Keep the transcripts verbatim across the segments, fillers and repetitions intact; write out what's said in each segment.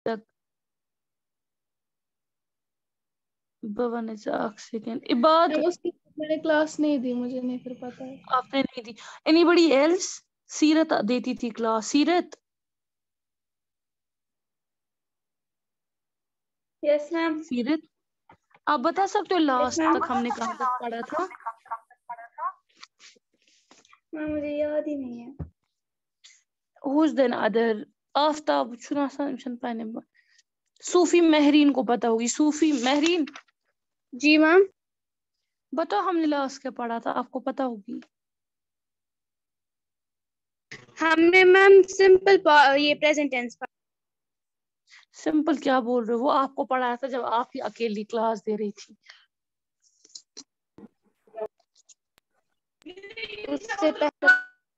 तक भवन is second इबाद उसकी मैंने क्लास नहीं दी, मुझे नहीं फिर पता है। आपने नहीं दी। Anybody else? सीरत देती थी क्लास। सीरत यस मैम। सीरत आप बता सकते हो लास्ट मैम। तक हमने कहाँ तक पढ़ा था? मैम मुझे याद ही नहीं है। Who's then other? आफ्ताब छुना सन पाने सूफी महरीन को पता होगी। सूफी महरीन जी मैम। बताओ हमने लास्ट क्या पढ़ा था, आपको पता होगी। हमने मैम सिंपल ये प्रेजेंट टेंस पढ़ा। सिंपल क्या बोल रहे हो, वो आपको पढ़ाया था जब आप ही अकेली क्लास दे रही थी। उससे पहले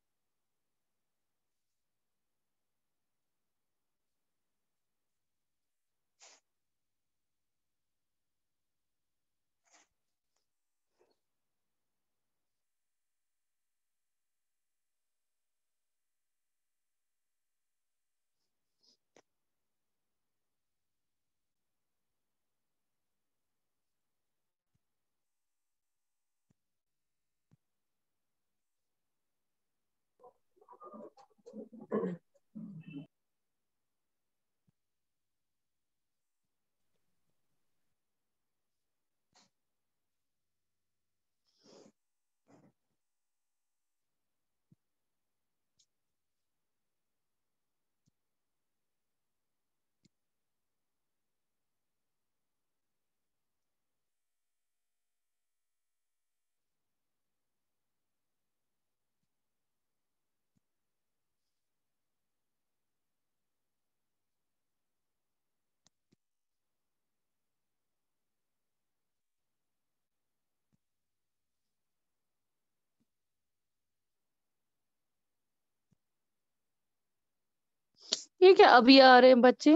ये क्या अभी आ रहे हैं बच्चे?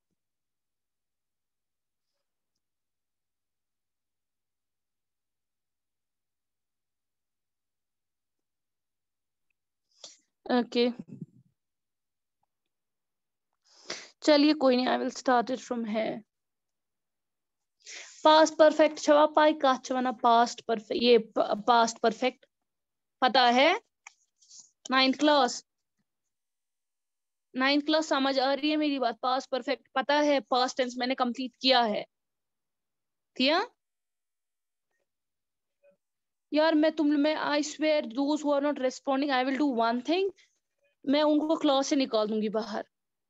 ओके चलिए कोई नहीं, I will start it from here. Past perfect छवा पाई कत वना पास्ट परफेक्ट, ये पास्ट परफेक्ट पता है? नाइन्थ क्लास नाइन्थ क्लास समझ आ रही है मेरी बात? पास्ट परफेक्ट पता है, पास्ट टेंस मैंने कंप्लीट किया है। किया यार मैं तुम मैं I swear those who are not responding I will do one thing, मैं उनको क्लास से निकाल दूंगी बाहर।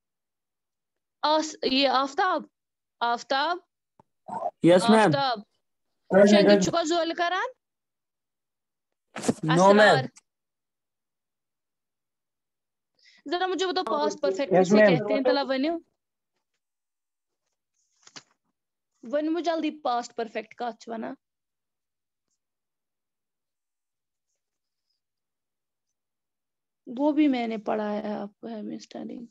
आस ये आफ्ताब आफ्ताब यस मैम। आफ्ताब शंकर चुका जोल करान नो मैम। असरार जरा मुझे बताओ पास्ट परफेक्ट यस किसे मैम। कहते हैं? तला वनो वन मुझे जल्दी पास्ट परफेक्ट का वना। वो भी मैंने पढ़ाया है आपको, है मैं स्टडिंग।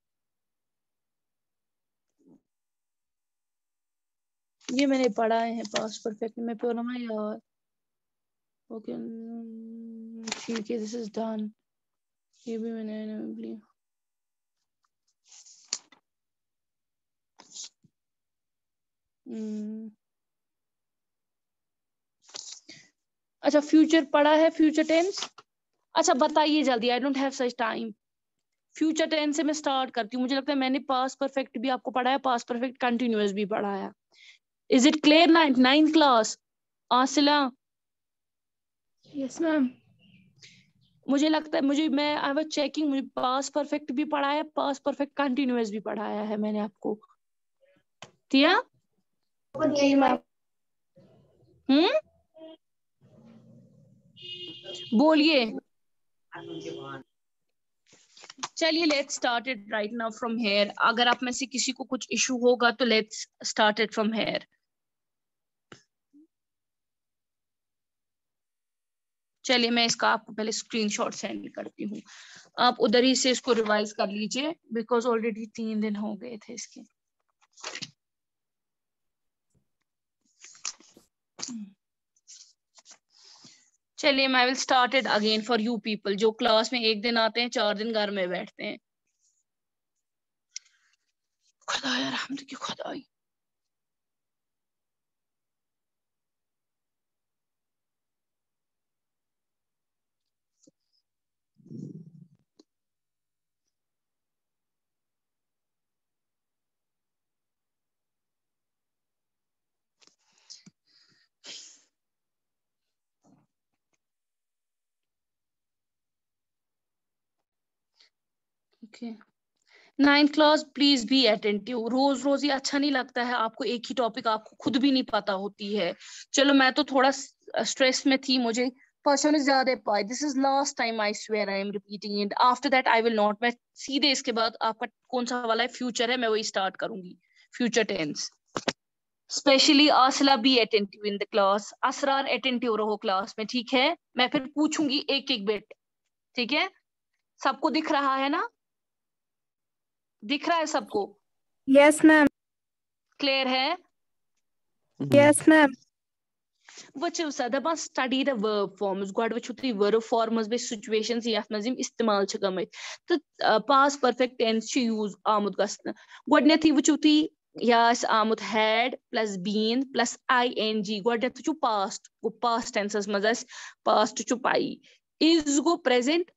ये मैंने पढ़ाए हैं पास्ट परफेक्ट में पूरा ना यार। ओके ठीक है, दिस इज डन। ये भी मैंने लिया। हम्म अच्छा फ्यूचर पढ़ा है, फ्यूचर टेंस। अच्छा बताइए जल्दी, I don't have such time. Future tense से मैं स्टार्ट करती हूँ। मुझे लगता है मैंने पास्ट परफेक्ट भी आपको पढ़ाया, पास्ट परफेक्ट कंटिन्यूअस भी पढ़ाया। Is it clear? Ninth ninth class आसिला? Yes ma'am. मुझे लगता है मुझे मैं आई वाज चेकिंग, मुझे पास्ट परफेक्ट भी पढ़ाया, पास्ट परफेक्ट कंटिन्यूअस भी पढ़ाया है मैंने आपको। दिया? जी मैम। हम्म बोलिए। चलिए let's start it right now from here. अगर आप में से किसी को कुछ इशू होगा तो let's start it from here. चलिए मैं इसका आपको पहले स्क्रीनशॉट सेंड करती हूँ, आप उधर ही से इसको रिवाइज कर लीजिए बिकॉज ऑलरेडी तीन दिन हो गए थे इसके। चलिए मैं will start it again for you people जो क्लास में एक दिन आते हैं चार दिन घर में बैठते हैं। खुदाया रहमत की खुदाई। Okay ninth class please be attentive. रोज रोज ये अच्छा नहीं लगता है आपको, एक ही टॉपिक आपको खुद भी नहीं पता होती है। चलो मैं तो थोड़ा स्ट्रेस में थी, मुझे क्वेश्चन ज्यादा पाए। This is last time, I swear I am repeating it, after that I will not. मैं सीधे इसके बाद आपका कौन सा वाला है फ्यूचर है, मैं वही स्टार्ट करूंगी, फ्यूचर टेंस। स्पेशली आसला be attentive in the class. Asrar attentive रहो क्लास में, ठीक है? मैं फिर पूछूंगी एक एक बिट, ठीक है? सबको दिख रहा है ना? दिख रहा है सबको? Yes, ma'am. क्लियर है? Yes, ma'am. वचो सा दपा स्टडी द वर्ब फॉर्म्स। गोड वचो तुई वर्ब फॉर्म्स बे सिचुएशंस यथ मज इस्तेमाल छ गमत तो पास्ट परफेक्ट टेंस छ यूज आमुत गसन। गोडनेथी वचो तुई या आमुत had plus been plus I N G. गोडनेथ छु पास्ट गो पास्ट टेंसेस मज पास्ट छु पाई। इज गो प्रेजेंट,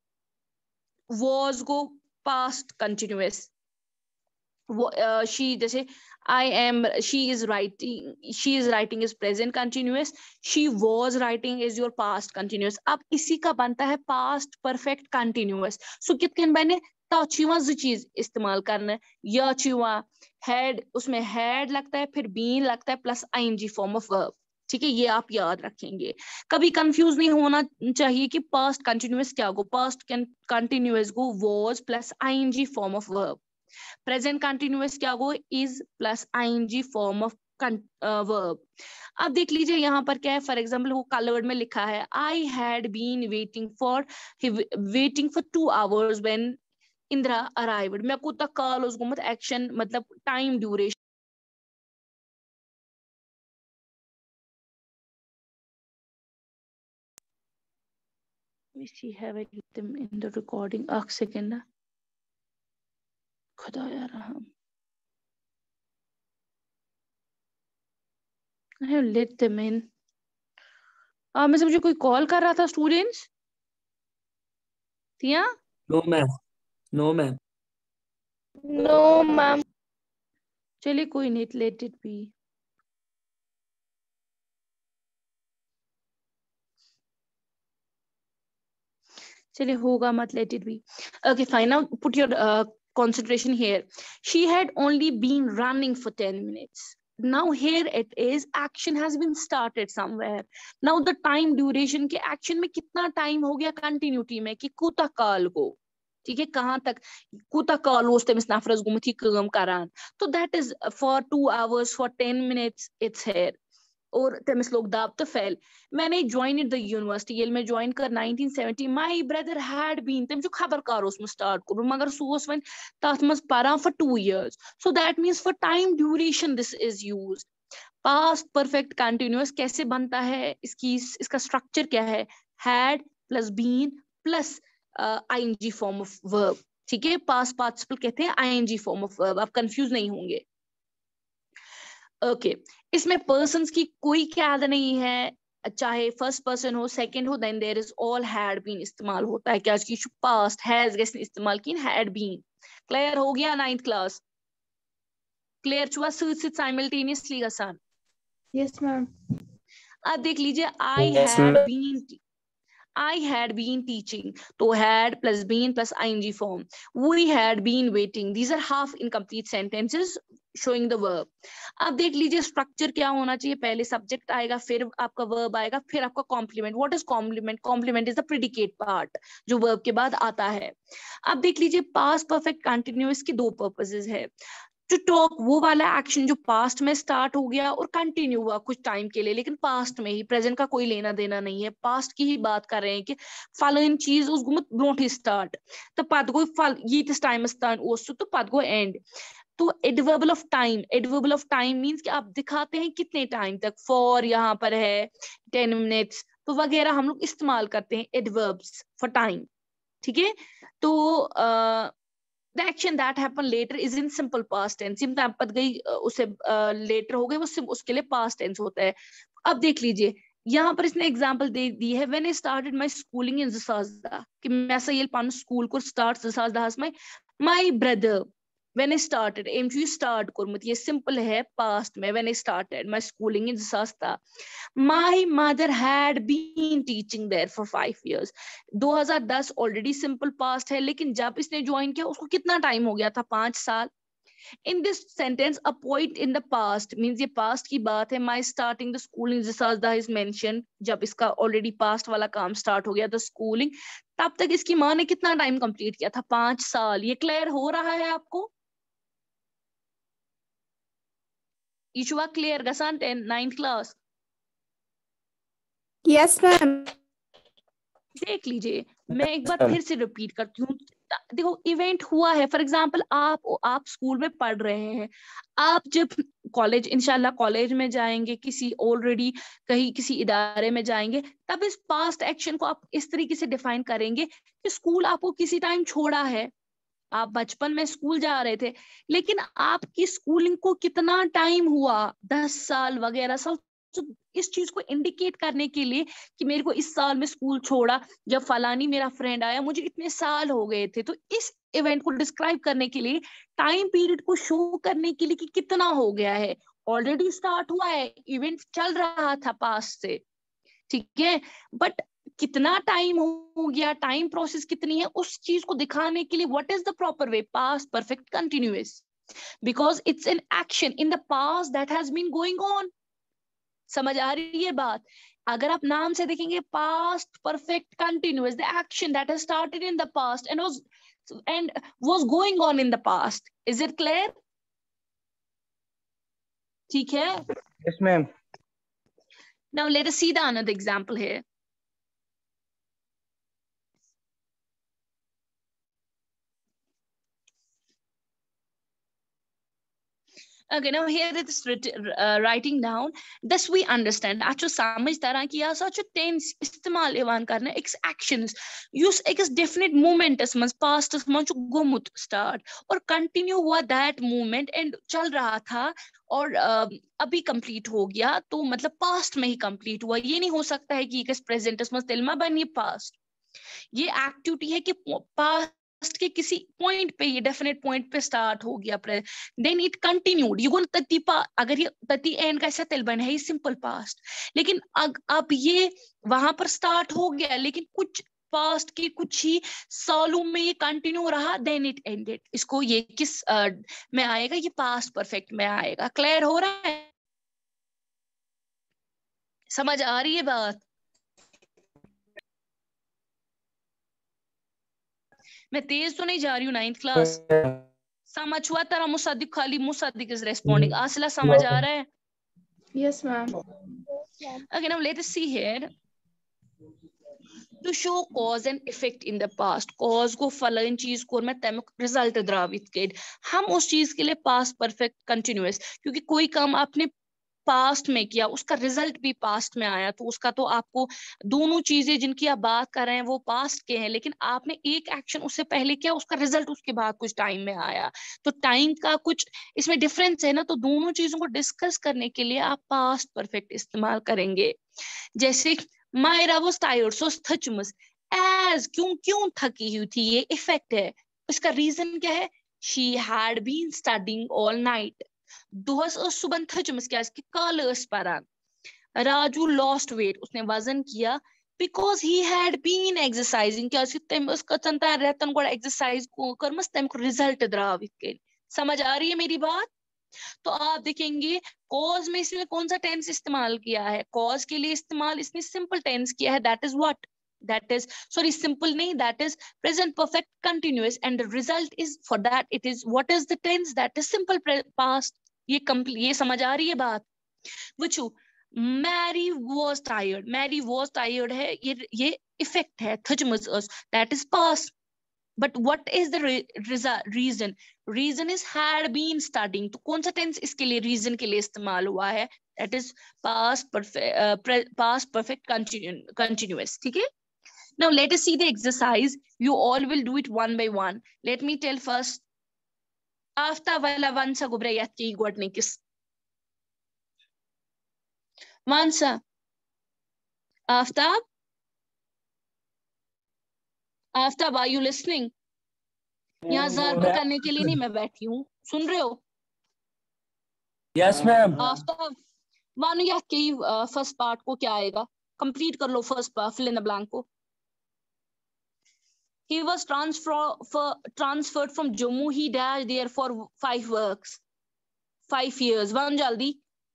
was गो पास्ट कंटिन्यूअस। Uh, she जैसे I am, she is writing, she is writing is present continuous, she was writing is your past continuous। अब इसी का बनता है past perfect continuous। सो कितने बने ताचुआ जो चीज इस्तेमाल करना है, या चुआ had, उसमें had लगता है, फिर been लगता है, plus ing form of verb. ठीक है, ये आप याद रखेंगे। कभी कंफ्यूज नहीं होना चाहिए कि पास्ट कंटिन्यूअस क्या गो। पास्ट कंटिन्यूअस गो was plus ing form of verb. Present continuous क्या गो is plus ING form of verb. अब देख लीजिए यहाँ पर क्या है, फॉर एग्जांपल वो कलर्ड में लिखा है I had been waiting for waiting for two hours when Indira arrived. मैं को तक कॉल उसको मत एक्शन मतलब time duration. we see have it them in the recording एक सेकंड ना, खुदाया रहम। I have let them in। आ, मैं समझे कोई कॉल कर रहा था स्टूडेंट्स, थिया? No, ma'am. No, ma'am. No, ma'am. चलिए कोई नहीं, लेट इट बी। चलिए होगा मत, let it be. Okay fine, now put your concentration here। She had only been running for ten minutes। Now here it is, action has been started somewhere। Now the time duration के action में कितना time हो गया continuity में कि कुता काल को, ठीक है, कहाँ तक कुता काल उस तमिस नफरस गुमथी काम करान। तो that is for two hours for ten minutes it's here। और तमिस लोग दाब तो फैल। मैंने ज्वाइन द यूनिवर्सिटी ये मैं ज्वाइन कर nineteen seventy. My brother had been, तम जो खबर कार उस में स्टार्ट कर, मगर सोस वन तथ मस परान for two years. So that means for time duration this is used. Past perfect continuous कैसे बनता है, इसकी इसका स्ट्रक्चर क्या है, had plus been plus ING form of verb. ठीक है, पास्ट पार्टिसिपल कहते हैं आईएनजी फॉर्म ऑफ वर्ब, आप कंफ्यूज नहीं होंगे। Okay okay. इसमें पर्सन्स की कोई कैद नहीं है, चाहे फर्स्ट पर्सन हो सेकंड हो, then there is all had been इस्तेमाल होता है। क्या की पास्ट हैज गेस इस्तेमाल की हैड बीन। क्लियर हो गया नाइन्थ क्लास? क्लियर चुआ सिर्फ साइमल्टेनियसली गसान? Yes, ma'am. अब देख लीजिए I Yes, had ma'am. Been, I had been teaching, तो had plus been plus ing form। We had been waiting, these are half incomplete sentences showing the verb। अब देख लीजिए structure क्या होना चाहिए, पहले सब्जेक्ट आएगा, फिर आपका वर्ब आएगा, फिर आपका complement. What is complement? Complement is the predicate part जो वर्ब के बाद आता है। अब देख लीजिए पास्ट परफेक्ट कंटिन्यूअस के दो पर्पसेस है। टू टॉक वो वाला एक्शन जो पास्ट में स्टार्ट हो गया और कंटिन्यू हुआ कुछ टाइम के लिए, लेकिन पास्ट में ही, प्रेजेंट का कोई लेना देना नहीं है, पास्ट की ही बात कर रहे हैं कि फलन चीज उस गुमत ब्रोट ही स्टार्ट तो पद गो फल ये टाइम स्टार्ट ओस तो पद गो एंड। तो adverbial of time, adverbial of time means कि आप दिखाते हैं कितने टाइम तक, फॉर यहाँ पर है टेन मिनट्स तो वगैरह हम लोग इस्तेमाल करते हैं एडवर्ब्स फॉर टाइम। ठीक है, तो uh, the action that happened later is in simple past tense. सिम तपत गई उसे later हो गए, वो उसके लिए past tense होता है. अब देख लीजिए यहाँ पर इसने एग्जांपल दे दी है, when I started my schooling in Zasazda, कि मैं सही पान स्कूल को start Zasazda has my my brother. When I started, aim to start कोरमुत, ये simple है past में. When I started my schooling in Zasazda, my mother had been teaching there for five years. दो हज़ार दस already simple past है, लेकिन जब इसने join किया उसको कितना time हो गया था? पांच साल. In this sentence, a point in the past means ये past की बात है. My starting the schooling Zasazda is mentioned. जब इसका already past वाला काम start हो गया the schooling, तब तक इसकी माँ ने कितना time complete किया था? पांच साल. ये clear हो रहा है आपको? Ishwa clear गसान ten ninth class? Yes ma'am. देख लीजिए, मैं एक बार फिर से रिपीट करती हूँ. देखो इवेंट हुआ है, फॉर एग्जांपल आप आप स्कूल में पढ़ रहे हैं, आप जब कॉलेज इंशाल्लाह कॉलेज में जाएंगे, किसी ऑलरेडी कहीं किसी इदारे में जाएंगे, तब इस पास्ट एक्शन को आप इस तरीके से डिफाइन करेंगे कि स्कूल आपको किसी टाइम छोड़ा है, आप बचपन में स्कूल जा रहे थे, लेकिन आपकी स्कूलिंग को कितना टाइम हुआ? दस साल वगैरह साल. तो इस चीज को इंडिकेट करने के लिए कि मेरे को इस साल में स्कूल छोड़ा, जब फलानी मेरा फ्रेंड आया मुझे इतने साल हो गए थे, तो इस इवेंट को डिस्क्राइब करने के लिए, टाइम पीरियड को शो करने के लिए कि कितना हो गया है. ऑलरेडी स्टार्ट हुआ है, इवेंट चल रहा था पास्ट से, ठीक है, बट कितना टाइम हो गया, टाइम प्रोसेस कितनी है, उस चीज को दिखाने के लिए what is the proper way? Past perfect continuous, because it's an action in the past that has been going on. समझ आ रही है बात? अगर आप नाम से देखेंगे, past perfect continuous, the action that has started in the past and was and was going on in the past. Is it clear? ठीक है? Yes ma'am. Now let us see the another example here. Okay, now here it is written, uh, writing down. Thus we understand. अच्छो समझ तरह कि यार सच tense इस्तेमाल Ivan करना एक actions use एक definite moment as मज past as मज गोमुत start और continue हुआ that moment and चल रहा था और uh, अभी complete हो गया, तो मतलब past में ही complete हुआ. ये नहीं हो सकता है कि एक present as मज तिलमा बनी past. ये activity है कि past के किसी पॉइंट पे, ये डेफिनेट पॉइंट पे स्टार्ट हो गया, देन इट कंटिन्यूड. यू तती अगर ये तती एंड का ऐसा तिलबन है, ये सिंपल पास्ट, लेकिन अग, अब ये वहां पर स्टार्ट हो गया, लेकिन कुछ पास्ट के कुछ ही सालों में ये कंटिन्यू रहा, देन इट एंडेड. इसको ये किस uh, में आएगा? ये पास्ट परफेक्ट में आएगा. क्लियर हो रहा है? समझ आ रही है बात? मैं तेज तो नहीं जा रही हूँ. नाइन्थ क्लास समझ हुआ तेरा? मुसद्दिक खाली मुसद्दिक इज रेस्पोंडिंग. आसिला समझ आ रहा है? Yes ma'am. Okay, now let us see here. To show cause and effect in the past. Cause को फलन चीज को मैं तमक रिजल्ट द्रावित कर, हम उस चीज के लिए पास्ट परफेक्ट कंटिन्यूअस, क्योंकि कोई काम आपने पास्ट में किया, उसका रिजल्ट भी पास्ट में आया, तो उसका तो आपको दोनों चीजें जिनकी आप बात कर रहे हैं वो पास्ट के हैं, लेकिन आपने एक एक्शन उससे पहले किया, उसका रिजल्ट उसके बाद कुछ टाइम में आया, तो टाइम का कुछ इसमें डिफरेंस है ना. तो दोनों चीजों को डिस्कस करने के लिए आप पास्ट परफेक्ट इस्तेमाल करेंगे. जैसे मायरा वाज टायर्ड सो थचमस, एज क्यों क्यों थकी हुई थी, ये इफेक्ट है. इसका रीजन क्या है? She had been studying all night. दोहस सुबह थचमस क्या इसके काल परान. राजू लॉस्ट वेट, उसने वजन किया, because he had been exercising, क्या तम उसका चंता रहतन गोड़ा एक्सरसाइज को करमस तम को रिजल्ट द्रावित के. समझ आ रही है मेरी बात? तो आप देखेंगे कॉज में इसमें कौन सा टेंस इस्तेमाल किया है? कॉज के लिए इस्तेमाल इसने सिंपल टेंस किया है, that is what, that is sorry simple nahi, that is present perfect continuous, and the result is for that it is what is the tense, that is simple past. ye complete ye samajh aa rahi hai baat? Vuchu Mary was tired, Mary was tired hai, ye ye effect hai thajmas us, that is past. But what is the re reason? Reason is had been studying. तो कौन सा tense इसके लिए reason के लिए इस्तेमाल हुआ है? That is past perfect uh, past perfect continu continuous. ठीक है? Now let us see the exercise. You all will do it one by one. Let me tell first. After wala vansa gubrayat ki godnikis. Vansa. After. After, are you listening? यहाँ ज़ारबर करने के लिए नहीं मैं बैठी हूँ, सुन रहे हो? Yes, ma'am. After, मानो याद की फर्स्ट पार्ट को क्या आएगा? कंप्लीट कर लो first part, fill in the blank को. He was transfer, for, transferred from Jammu. He died there for five works, five years. One jaldi.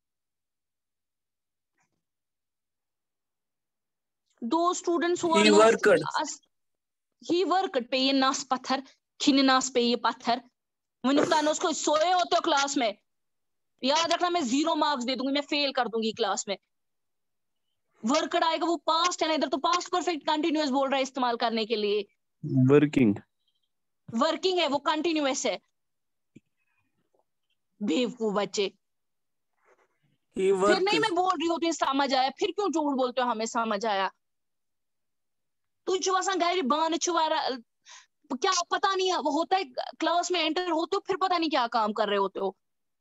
Those students who He are worked. As, he worked. पे ये नास पत्थर, खिन नास पे ये पत्थर. मैंने कहा उसको सोए होते हो क्लास में. याद रखना मैं जीरो मार्क्स दे दूंगी, मैं फेल कर दूंगी क्लास में. वर्कड आएगा वो पास्ट है ना, इधर तो पास्ट परफेक्ट कंटिन्यूअस बोल रहा है इस्तेमाल करने के लिए. वर्किंग वर्किंग है वो कंटिन्यूअस है. बेवकूफ बच्चे. फिर नहीं मैं बोल रही हूँ तो समझ आया, फिर क्यों झूठ बोलते हो हमें समझ आया? तू चुवासा गैर बान चुवारा क्या पता नहीं वो होता है, क्लास में एंटर होते हो फिर पता नहीं क्या काम कर रहे होते हो.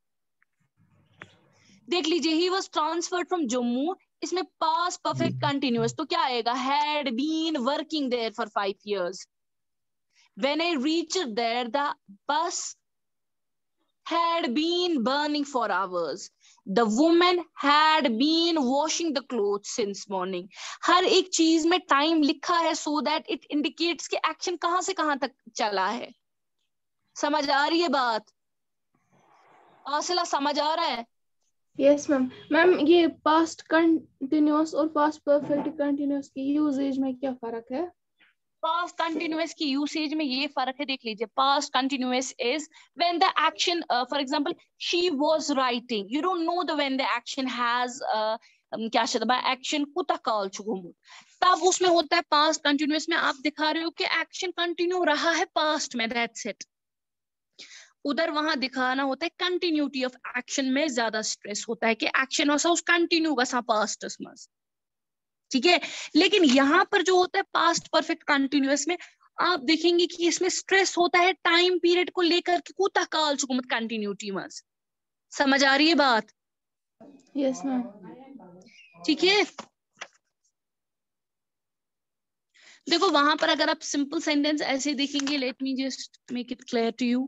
देख लीजिए, he was transferred from Jammu, इसमें पास परफेक्ट कंटिन्यूअस तो क्या आएगा? Had been working there for five years. When I reached there the bus had been burning for hours. The woman had been washing the clothes since morning. हर एक चीज में time लिखा है so that it indicates कि action कहां से कहां तक चला है. समझ आ रही है बात? आसिला समझ आ रहा है? Yes ma'am. मैम ये पास्ट कंटिन्यूअस और पास्ट परफेक्ट कंटिन्यूअस की यूजेज में क्या फर्क है? पास्ट कंटिन्यूअस की यूसेज में ये फर्क है, देख लीजिए. Past continuous is when the action, for example she was writing, you don't know the when the action has क्या शब्द है एक्शन कुता काल चुगुम, तब उसमें होता है पास्ट कंटिन्यूअस में आप दिखा रहे हो कि एक्शन कंटिन्यू रहा है पास्ट में, दैट्स इट. उधर वहां दिखाना होता है कंटिन्यूटी ऑफ एक्शन में ज्यादा स्ट्रेस होता है कि एक्शन वसा उस कंटिन्यू गसा पास्ट में. ठीक है, लेकिन यहाँ पर जो होता है पास्ट परफेक्ट कंटिन्यूअस में आप देखेंगे कि इसमें स्ट्रेस होता है टाइम पीरियड को लेकर के कुता काल चुकुमत कंटिन्यूटी में. समझ आ रही है बात? Yes ma'am. ठीक है, देखो वहां पर अगर आप सिंपल सेंटेंस ऐसे देखेंगे, let me just make it clear to you.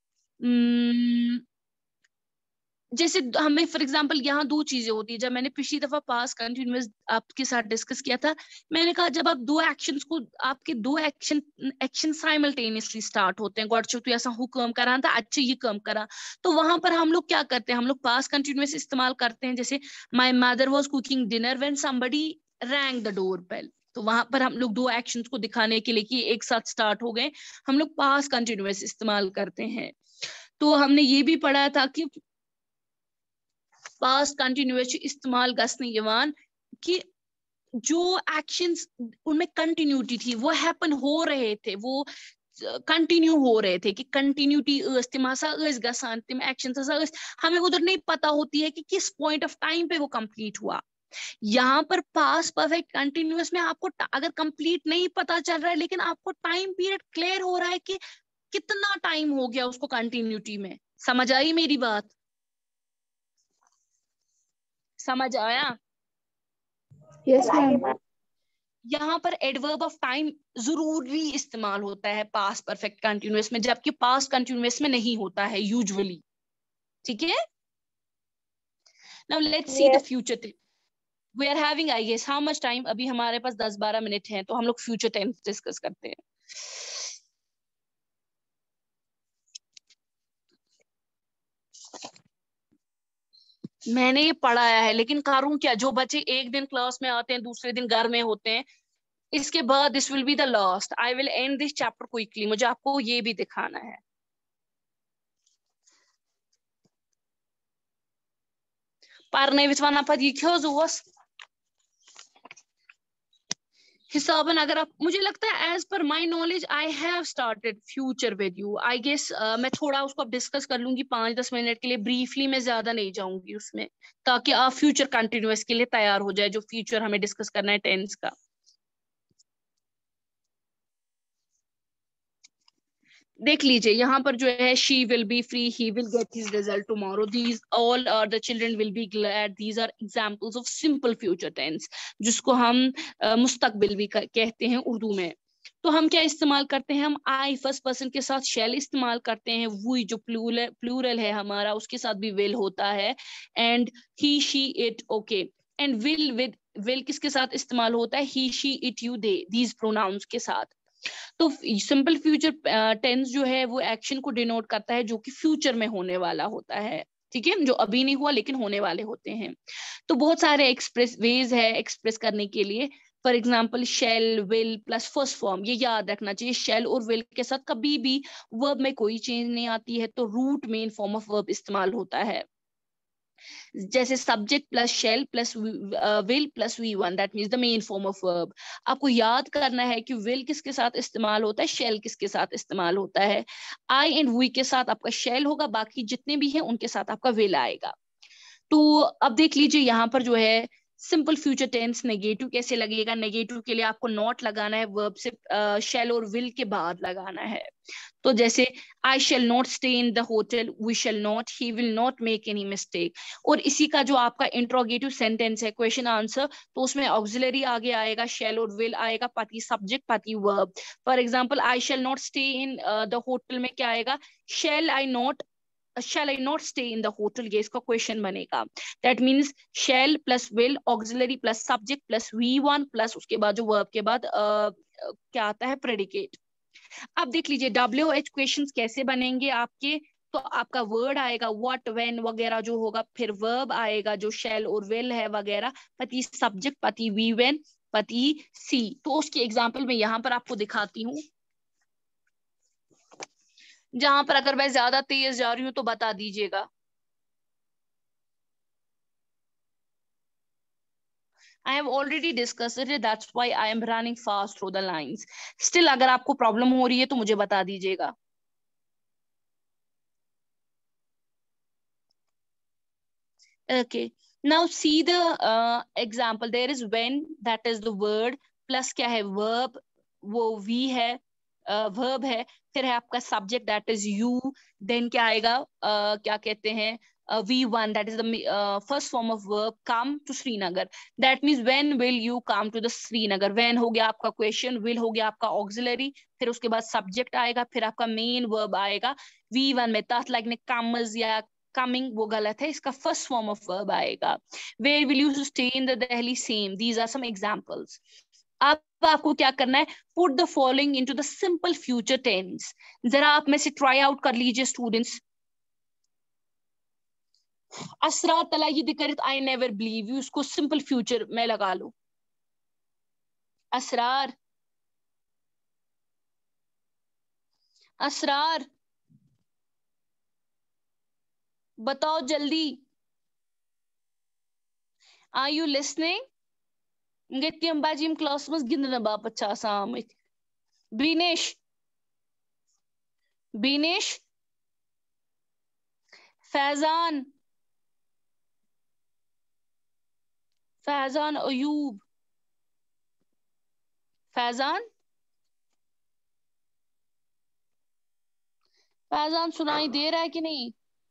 जैसे हमें फॉर एग्जांपल यहाँ दो चीजें होती है. जब मैंने पिछली दफा पास कंटिन्यूअस आपके साथ डिस्कस किया था, मैंने कहा जब आप दो एक्शंस को, आपके दो एक्शन एक्शन साइमल्टेनियसली स्टार्ट होते हैं, गॉड तू ऐसा हु काम करा था, अच्छा ये काम करा, तो वहां पर हम लोग क्या करते हैं, हम लोग पास कंटिन्यूअस इस्तेमाल करते हैं. जैसे my mother was cooking dinner when somebody rang the door bell, तो वहां पर हम लोग दो एक्शंस को दिखाने के लिए कि एक साथ स्टार्ट हो गए, हम लोग पास कंटिन्यूअस इस्तेमाल करते हैं. तो हमने ये भी पढ़ा था कि पास्ट कंटिन्यूअस इस्तेमाल गसने यवान कि जो एक्शंस उनमें कंटिन्यूटी थी, वो हैपन हो रहे थे, वो कंटिन्यू हो रहे थे कि कंटिन्यूटी तिम हसा गसान, तिम एक्शंस हसा, हमें उधर नहीं पता होती है कि किस पॉइंट ऑफ टाइम पे वो कंप्लीट हुआ. यहाँ पर पास्ट परफेक्ट कंटिन्यूअस में आपको अगर कंप्लीट नहीं पता चल रहा है, लेकिन आपको टाइम पीरियड क्लियर हो रहा है कि कितना टाइम हो गया उसको कंटिन्यूटी में. समझ आई मेरी बात? समझ आया? Yes ma'am. यहाँ पर एडवर्ब ऑफ टाइम जरूरी इस्तेमाल होता है पास्ट परफेक्ट कंटिन्यूअस में, जबकि पास्ट कंटिन्यूअस में नहीं होता है यूजुअली. ठीक है, now let's see the future. We are having I guess how much time? अभी हमारे पास दस बारह मिनट हैं, तो हम लोग फ्यूचर टेंस डिस्कस करते हैं. मैंने ये पढ़ाया है, लेकिन करूं क्या? जो बच्चे एक दिन क्लास में आते हैं, दूसरे दिन घर में होते हैं, इसके बाद this will be the last. I will end this chapter quickly. मुझे आपको ये भी दिखाना है. पढ़ने विचवाना पर ये क्यों जोस हिसाबन अगर आप, मुझे लगता है as per my knowledge I have started future with you. I guess मैं थोड़ा उसको अब डिस्कस कर लूंगी पांच दस मिनट के लिए, ब्रीफली मैं ज्यादा नहीं जाऊंगी उसमें, ताकि आप फ्यूचर कंटिन्यूअस के लिए तैयार हो जाए, जो फ्यूचर हमें डिस्कस करना है टेंस का. देख लीजिए यहाँ पर जो है she will be free, he will get his result tomorrow, these all are the children will be glad, these are examples of simple future tense जिसको हम uh, मुस्तकबिल भी कहते हैं उर्दू में। तो हम क्या इस्तेमाल करते हैं, हम आई फर्स्ट पर्सन के साथ shall इस्तेमाल करते हैं, we जो प्लूरल प्लूरल है हमारा उसके साथ भी will होता है, and he she it okay, and will with will किसके साथ इस्तेमाल होता है, he she it you they, these pronouns के साथ। तो सिंपल फ्यूचर टेंस जो है वो एक्शन को डिनोट करता है जो कि फ्यूचर में होने वाला होता है, ठीक है, जो अभी नहीं हुआ लेकिन होने वाले होते हैं। तो बहुत सारे एक्सप्रेस वेज है एक्सप्रेस करने के लिए। For example shall will plus first form, ये याद रखना चाहिए, शेल और विल के साथ कभी भी वर्ब में कोई चेंज नहीं आती है, तो root main form of verb इस्तेमाल होता है। जैसे subject plus shall plus will plus V one, that means the main form of verb. आपको याद करना है कि विल किसके साथ इस्तेमाल होता है, शेल किसके साथ इस्तेमाल होता है। आई एंड वी के साथ आपका शेल होगा, बाकी जितने भी हैं उनके साथ आपका विल आएगा। तो अब देख लीजिए यहाँ पर जो है सिंपल फ्यूचर टेंस नेगेटिव कैसे लगेगा। नेगेटिव के लिए आपको नॉट लगाना है, वर्ब से शेल और विल के बाद लगाना है। तो जैसे I shall not stay in the hotel, we shall not, he will not make any mistake. और इसी का जो आपका इंट्रोगेटिव सेंटेंस है क्वेश्चन आंसर, तो उसमें ऑक्सिलरी आगे आएगा, शेल और विल आएगा, पति सब्जेक्ट पति verb. For example I shall not stay in the hotel में क्या आएगा, shall I not shall I not stay in the hotel, ये इसका क्वेश्चन बनेगा। That means shall plus will, auxiliary plus subject plus V one plus उसके बाद जो verb के बाद uh, क्या आता है predicate। अब देख लीजिए W H क्वेश्चंस कैसे बनेंगे आपके, तो आपका वर्ड आएगा what when वगैरह जो होगा, फिर वर्ब आएगा जो shall और will है वगैरह, पति सब्जेक्ट पति we when पति सी। तो उसकी एग्जाम्पल मैं यहाँ पर आपको दिखाती हूँ, जहां पर अगर मैं ज्यादा तेज जा रही हूं तो बता दीजिएगा। I have already discussed it, that's why I am running fast through the lines. Still अगर आपको प्रॉब्लम हो रही है तो मुझे बता दीजिएगा। Okay, now see the uh, example. There is when, that is the word, plus क्या है verb, वो V है, वर्ब uh, है, फिर है आपका subject that is you, then क्या आएगा uh, क्या कहते हैं V one, that is the first form of verb, come to Srinagar, that means when will you come to the Srinagar. When हो गया आपका क्वेश्चन, विल हो गया आपका ऑक्सिलरी, फिर उसके बाद सब्जेक्ट आएगा, फिर आपका मेन वर्ब आएगा। वी वन में तथ लाइक कमर्स या कमिंग वो गलत है, इसका फर्स्ट फॉर्म ऑफ वर्ब आएगा। Where will you stay in the Delhi, same. These are some examples. अब आपको क्या करना है, put the following into the simple future tense. जरा आप में से ट्राई आउट कर लीजिए स्टूडेंट्स। असरार तलाही दिकरित आई नेवर बिलीव यू, उसको सिंपल फ्यूचर में लगा लो। असरार, असरार बताओ जल्दी, आर यू लिसनिंग? गम बजम क्लास मज गिंदन बापत आमत। बीनेश, बीनेश, फैजान, फैजान अयूब, फैजान, फैजान सुनाई दे रहा है कि नहीं?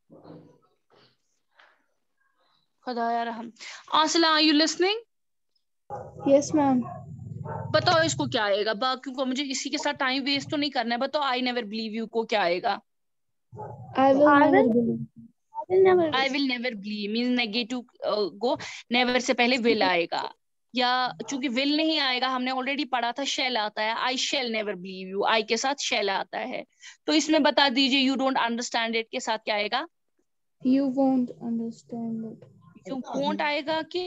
खुदाया रहम। आसला, are you listening? Yes ma'am. बताओ इसको क्या आएगा, बाकी को मुझे इसी के साथ टाइम वेस्ट तो नहीं करना है। बताओ आई नेवर बिलीव यू को क्या आएगा? I will never believe, I will never believe means negative को नेवर से पहले विल आएगा, या चूंकि विल नहीं आएगा, हमने ऑलरेडी पढ़ा था शेल आता है, I shall never believe you, I के साथ शेल आता है। तो इसमें बता दीजिए यू डोंट अंडरस्टैंड इट के साथ क्या आएगा? You won't understand it. You won't आएगा कि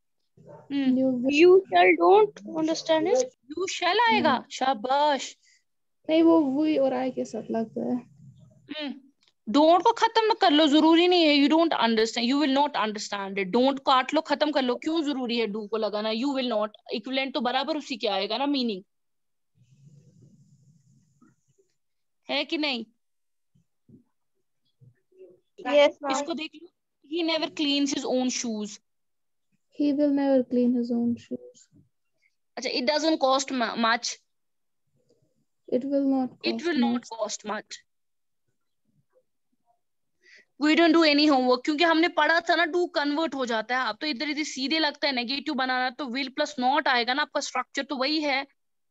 you shall don't understand it? You shall आएगा। शाबाश। नहीं, वो वी और आई के साथ लगता है। डोंट को खत्म न कर लो, जरूरी नहीं है you don't understand, you will not understand it. Don't काट लो, खत्म कर लो, क्यों जरूरी है डू को लगाना? यू विल नॉट इक्विवेलेंट तो बराबर उसी के आएगा ना, मीनिंग है कि नहीं? Yes, इसको देख लो, he never cleans his own shoes. he will never clean his own shoes. अच्छा, it doesn't cost much. It will not cost It will not much. cost much. We don't do any homework क्योंकि हमने पढ़ा था ना, do convert हो जाता है। अब तो इधर इधर सीधे लगता है नेगेटिव बनाना, तो विल प्लस नॉट आएगा ना, आपका स्ट्रक्चर तो वही है।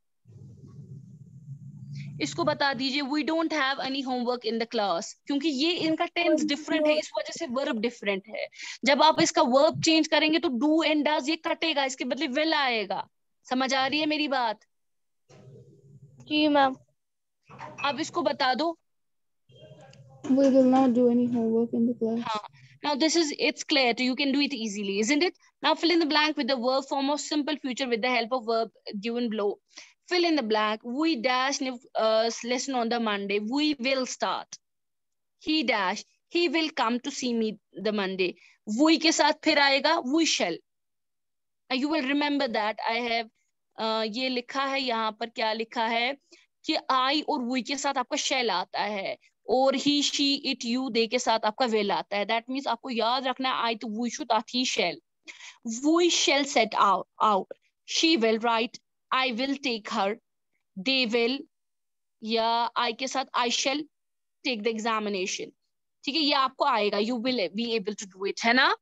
इसको बता दीजिए we don't have any homework in the class, क्योंकि ये इनका टेंस डिफरेंट है, इस वजह से वर्ब डिफरेंट है। जब आप इसका वर्ब चेंज करेंगे तो डू एंड डज ये कटेगा, इसके बदले विल आएगा। समझ आ रही है मेरी बात? जी मैम। अब इसको बता दो। We will not do any homework in the class. हाँ, now this is, it's clear to you, can do it easily, isn't it? Now fill in the blank with the verb form of simple future with the help of verb given below. Fill in the blank. We dash uh, lesson on the Monday. We will start. He dash. He will come to see me the Monday. We के साथ फिर आएगा we shall. You will remember that I have uh, ये लिखा है यहाँ पर, क्या लिखा है कि I और we के साथ आपका shall आता है, और he she it you they के साथ आपका will आता है। That means आपको याद रखना है I तो we should at he shall. We shall set out out. She will write. I will take her. They will, या I के साथ I shall take the examination. ठीक है, ये आपको आएगा, you will be able to do it, है ना?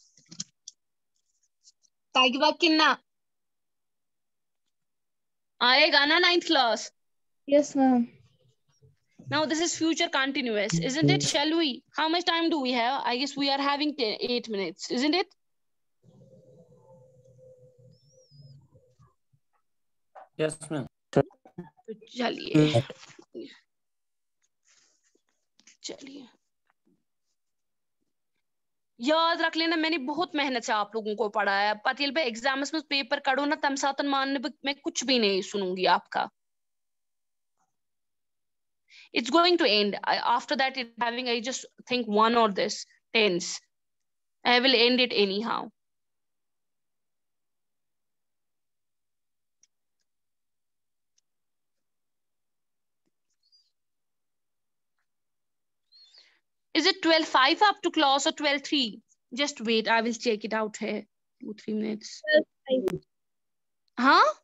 ताकि बात किन्ना आएगा ना ninth class? Yes, ma'am. Now this is future continuous, isn't it? Shall we? How much time do we have? I guess we are having ten, eight minutes, isn't it? Yes, ma'am. चलिए चलिए याद रख लेना, मैंने बहुत मेहनत से आप लोगों को पढ़ाया। पतिल पे एग्जाम्स में पेपर करो ना, तम सातन मानने मैं कुछ भी नहीं सुनूंगी आपका। It's going to end. After that, it having, I just think one or this tense. I will end it anyhow. Is it twelve five up to class or twelve three? Just wait, I will check it out here. Two, three minutes. Huh?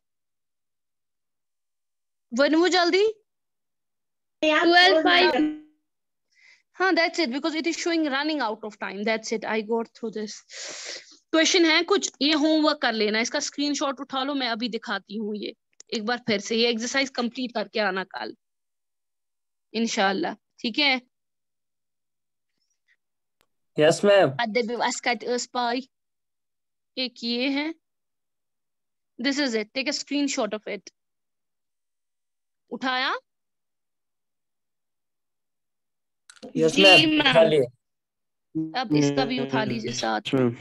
When wo jaldi? twelve five. Huh, that's it, because it is showing running out of time. That's it. I got through this. Question है कुछ, ये homework कर लेना, इसका screenshot उठा लो, मैं अभी दिखाती हूँ ये एक बार फिर से, ये exercise complete करके आना कल इंशाल्लाह, ठीक है? Yes, ma'am. अदब अस्कत अस्पाई एक ये है, this is it. Take a screenshot of it. उठाया? Yes, ma'am. उठा लिए। अब इसका भी उठा लीजिए साथ में।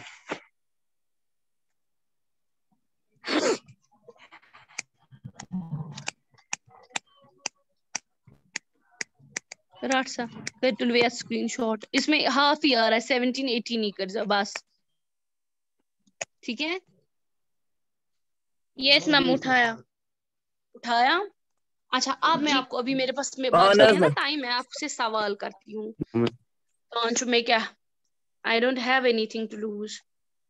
राइट सा that will be a screenshot. इसमें हाफ ही आ रहा है, सेवनटीन एटीन ही कर बस, ठीक है? यस मैम, उठाया उठाया? अच्छा, अब मैं आपको, अभी मेरे पास में बच गया ना टाइम, है आपसे सवाल करती हूँ। तो में क्या, I don't have anything to lose.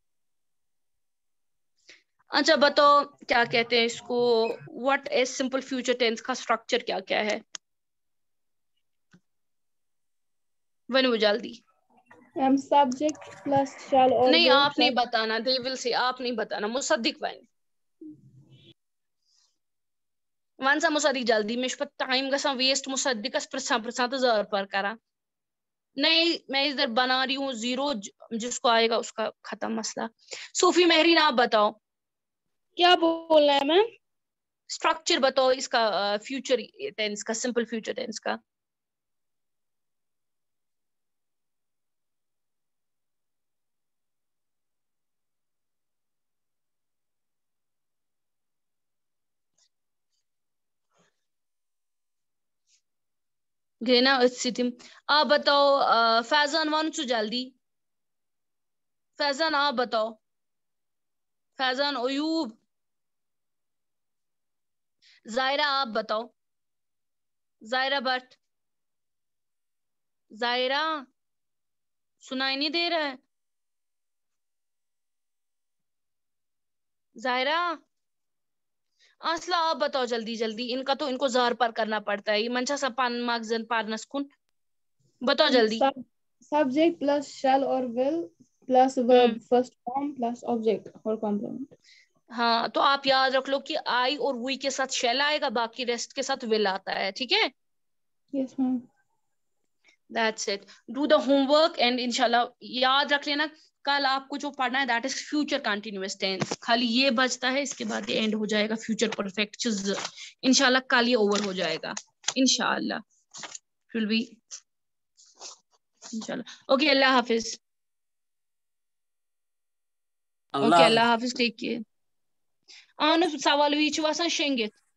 अच्छा बताओ, क्या कहते हैं इसको, what is simple future tense का स्ट्रक्चर क्या क्या है? वन जल्दी। Um, subject plus shall or नहीं, will आप नहीं plus... बताना, दे विल से, आप नहीं बताना, मुसद्दिक वन वन सा मुसद्दिक जल्दी, मैं इस पर टाइम का वेस्ट, मुसद्दिक प्रसा प्रसा तो जर पर करा नहीं, मैं इधर बना रही हूँ जीरो, जिसको आएगा उसका खत्म मसला। सूफी महरीन आप बताओ, क्या बोल रहा है मैम? स्ट्रक्चर बताओ इसका, फ्यूचर टेंस का, सिंपल फ्यूचर टेंस का। गेना स्थिति आप बताओ। फैजान वन सु जल्दी, फैजान आप बताओ, फैजान अयूब, जायरा आप बताओ, जायरा भट्ट, जायरा सुनाई नहीं दे रहा है? जायरा आसला आप बताओ जल्दी जल्दी, इनका तो इनको जार पर करना पड़ता है। ये मंचा सा पान मागजन पारनस खुन, बताओ जल्दी। सब्जेक्ट प्लस शैल और will plus verb first form plus object और कॉम्प्लीमेंट। हाँ तो आप याद रख लो कि आई और वी के साथ शैल आएगा, बाकी रेस्ट के साथ विल आता है, ठीक है? Yes ma'am. That's it, do the homework and इंशाल्लाह याद रख लेना कल आपको जो पढ़ना है that is future continuous tense. खाली ये बचता है, इसके बाद ये एंड हो जाएगा फ्यूचर परफेक्ट। इंशाल्लाह कल ये ओवर हो जाएगा इंशाल्लाह, विल बी इंशाल्लाह। ओके अल्लाह हाफिज। ओके अल्लाह हाफिज, टेक केयर। आन सवाल वी छु आसान शेंगित।